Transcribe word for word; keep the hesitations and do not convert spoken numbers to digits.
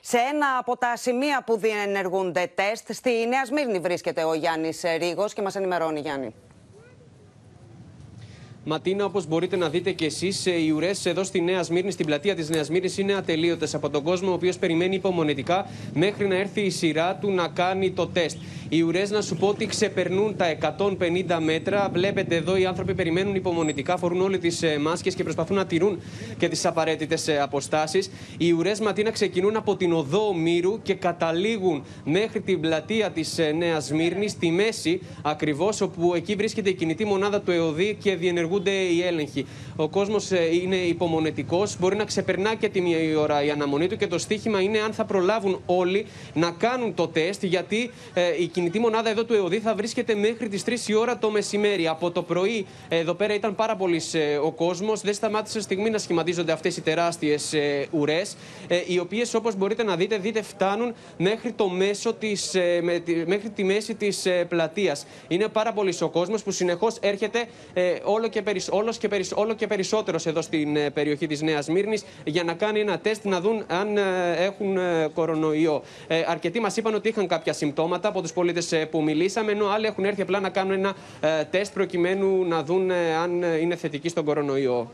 Σε ένα από τα σημεία που διενεργούνται τεστ, στη Νέα Σμύρνη βρίσκεται ο Γιάννης Ρήγος και μας ενημερώνει, Γιάννη. Ματίνα, όπως μπορείτε να δείτε και εσείς, οι ουρές εδώ στη Νέα Σμύρνη, στην πλατεία της Νέας Σμύρνης, είναι ατελείωτες από τον κόσμο, ο οποίος περιμένει υπομονετικά μέχρι να έρθει η σειρά του να κάνει το τεστ. Οι ουρές, να σου πω ότι ξεπερνούν τα εκατόν πενήντα μέτρα. Βλέπετε εδώ οι άνθρωποι περιμένουν υπομονετικά, φορούν όλοι τις μάσκες και προσπαθούν να τηρούν και τις απαραίτητες αποστάσεις. Οι ουρές, Ματίνα, ξεκινούν από την οδό Ομήρου και καταλήγουν μέχρι την πλατεία της Νέας Σμύρνης, στη μέση ακριβώς, όπου εκεί βρίσκεται η κινητή μονάδα του ΕΟΔΗ και διενεργούνται οι έλεγχοι. Ο κόσμος είναι υπομονετικός, μπορεί να ξεπερνά και τη μία ώρα η αναμονή του και το στίχημα είναι αν θα προλάβουν όλοι να κάνουν το τεστ, γιατί ε, η κινητή μονάδα εδώ του ΕΟΔΗ θα βρίσκεται μέχρι τις τρεις η ώρα το μεσημέρι. Από το πρωί εδώ πέρα ήταν πάρα πολύ ε, ο κόσμος, δεν σταμάτησε στιγμή να σχηματίζονται αυτές οι τεράστιες ε, ουρές, ε, οι οποίες, όπως μπορείτε να δείτε, δείτε φτάνουν μέχρι το μέσο της, ε, με, τη, μέχρι τη μέση της ε, πλατείας. Είναι πάρα πολύ ο κόσμος που συνεχώς έρχεται ε, όλο και Περισ... Όλος και, περισ... όλο και περισσότερος εδώ στην ε, περιοχή της Νέας Σμύρνης για να κάνει ένα τεστ να δουν αν ε, έχουν ε, κορονοϊό. Ε, αρκετοί μας είπαν ότι είχαν κάποια συμπτώματα από τους πολίτες ε, που μιλήσαμε, ενώ άλλοι έχουν έρθει απλά να κάνουν ένα ε, τεστ προκειμένου να δουν ε, αν είναι θετικοί στον κορονοϊό.